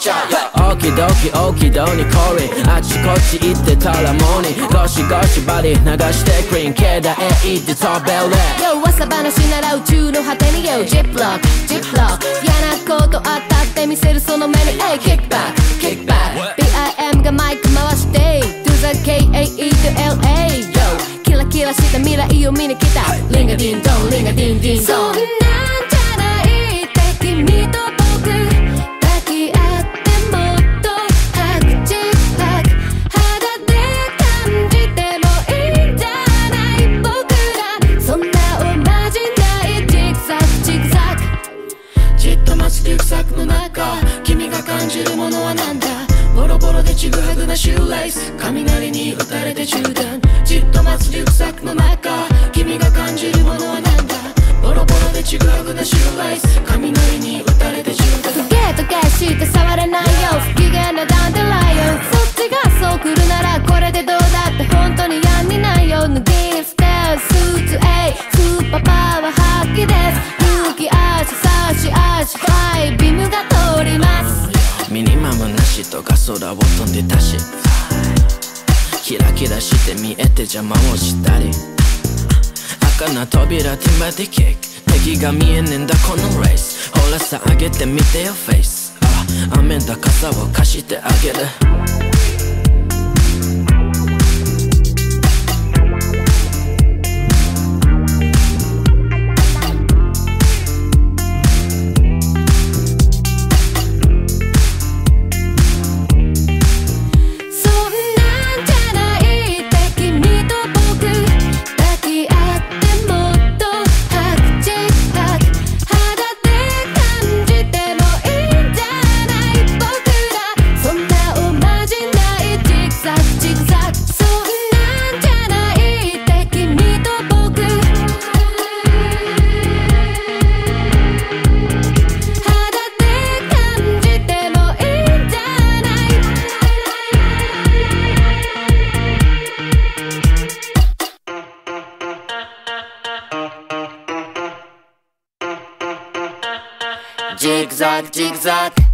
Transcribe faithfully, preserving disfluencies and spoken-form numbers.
ちゃうオキドキオキドにコリンあちこち行ってたらモーニーゴシゴシバディ流してクリーン境内へ行って飛べるよ噂話なら宇宙の果てによジップロックジップロック嫌なことあったって見せるその目にえいキックバックキックバック ビーアイエム がマイク回して To the ケーエーイー to エルエー Yo キラキラした未来を見に来たリンガディンドンリンガディンディンドンそんなんじゃないって君と僕抱き合ってもっとハグチックハグ肌で感じてもいいんじゃない僕らそんなおまじないジグザグジグザグじっと待つリュックサックの中君が感じるものはなんだボロボロでちぐはぐなシューレース雷に打たれて中断じっと待つリュックサックの中君が感じるものはなんだボロボロでちぐはぐなシューレース雷に打たれて中断ゲートゲーして触れないよ不機嫌なダンデライオンそっちがそう来るならこれでどうだって本当にやんにないよ脱ぎ捨てスーツ A スーパーパワー発揮です勇気足差し足ファイビムが通りますミニマムなしとか空を飛んでたしキラキラして見えて邪魔をしたり赤な扉ティンバでキック敵が見えねえんだこのレースほらさ上げてみてよフェイスあ雨だ傘を貸してあげるジグザグジグザグ